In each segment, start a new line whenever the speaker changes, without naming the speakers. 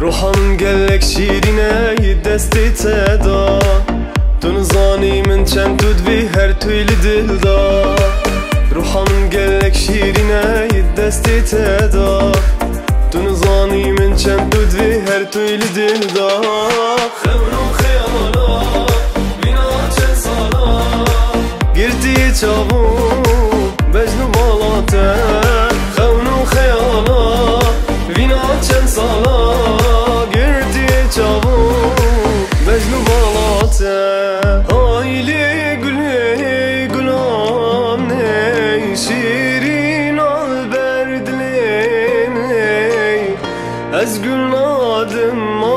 روحم گلک شیرینه دستی تدا تو نزانی من چند تو دوی هر توی دل دا روحم گلک شیرینه دستی تدا تو نزانی من چند تو دوی هر توی دل دا خبر و خیالا بینا چند سالا گردی چابو بجنو بالاته خبر و خیالا بینا چند سالا گردی چابو بجنو بالاته آیلی گلی گلام نی شیرین آل بردلین از گل نادم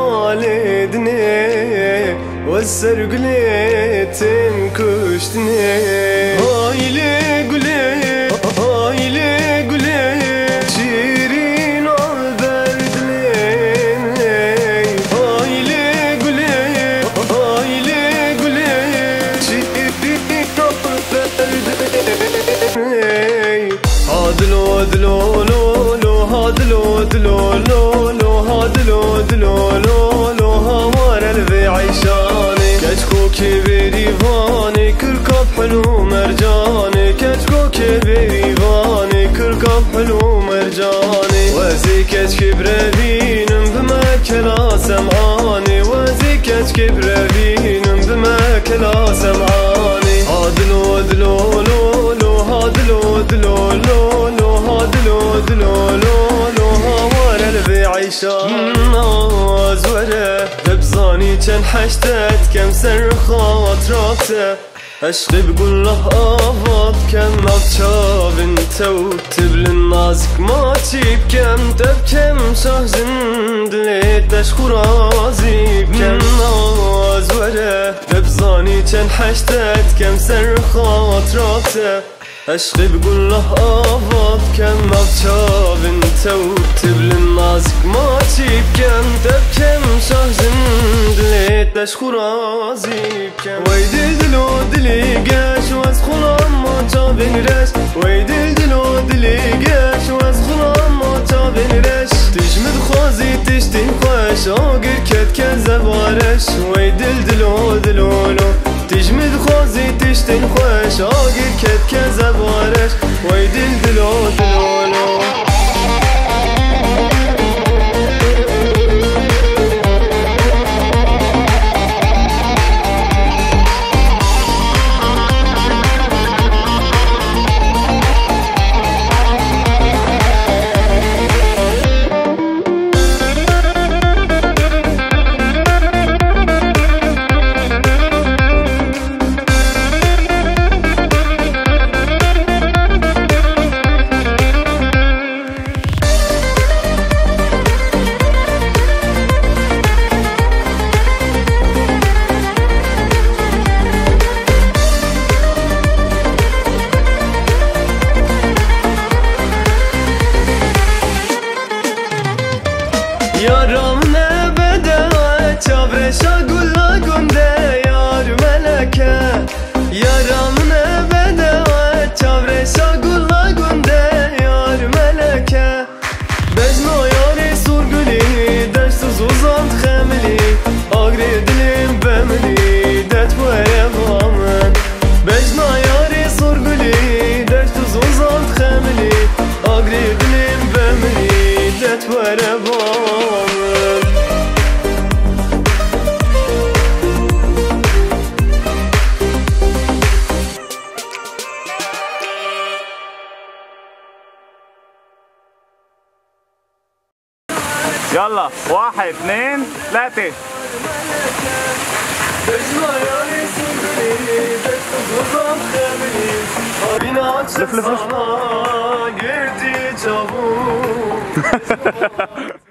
مالدنی و سر گلیتم کشتنی آیلی گلی آیلی گلی شیرین آل بردلین آیلی گلی آیلی گلی شیرین آل بردلین هادلو دلو لو لو هادلو دلو لو لو هادلو دلو لو لو هوار الفي عيشاني كشكو كبيري فاني كركب حلو مرجاني كشكو كبيري فاني كركب حلو مرجاني وزي كشكب ربينم بما كلا سمعاني وزي كشكب ربينم بما كلا سمعاني هادلو دلو لو لو هادلو دلو لو لو هادلو دلو لو لو هوار الفي عيشان زوره ببزاني چن حشتت كم سر خاطراته عشقي بقول له آفاد كم نبچاو انتو تبل النازك ما تيب كم دب كم شاهزن دليت دش خرازي كم زوره ببزاني چن حشتت كم سر خاطراته عشقي بقول له آفاد كم نبچاو انتو تبل النازك ما تيب كم دب كم شاهزن دليت دش خرازي كم ويدي دلو دلي قاش واز خلام ما تابين رش ويدي دلو دلي قاش واز خلام ما تابين رش تجمد خوازي تشتي خوش آقر كد كذب وارش ويدي دلو دلو لو تجمد خوازي تشتي خوش آقر كد كذب وارش ويدي دلو دلو لو Yaram ne bede çavreşa gulla gunde yar meleke Yaram ne bede çavreşa gulla gunde yar meleke Bejno yari surguli dersiz uzant xemli Agri dilim bemli det vere vamen Bejno yari surguli dersiz uzant xemli Agri dilim bemli det vere vamen
يلا 1 2 3
لف لف لف